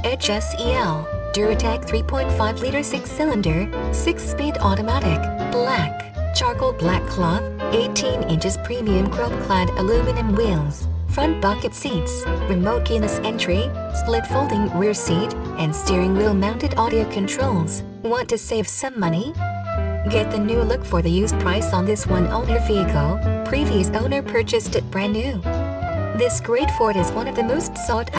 SEL Duratec 3.5-liter 6-cylinder, 6-speed automatic, black, charcoal black cloth, 18 inches premium chrome-clad aluminum wheels, front bucket seats, remote keyless entry, split folding rear seat, and steering wheel mounted audio controls. Want to save some money? Get the new look for the used price on this one-owner vehicle. Previous owner purchased it brand new. This great Ford is one of the most sought